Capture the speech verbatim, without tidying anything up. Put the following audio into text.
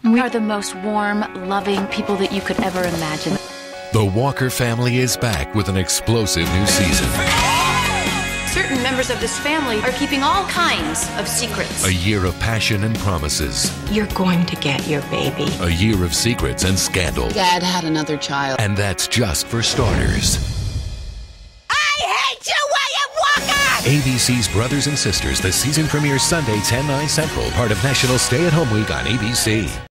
We are the most warm, loving people that you could ever imagine. The Walker family is back with an explosive new season. Certain members of this family are keeping all kinds of secrets. A year of passion and promises. You're going to get your baby. A year of secrets and scandal. Dad had another child. And that's just for starters. I hate you, William Walker! A B C's Brothers and Sisters, the season premieres Sunday, ten, nine Central, part of National Stay-at-Home Week on A B C.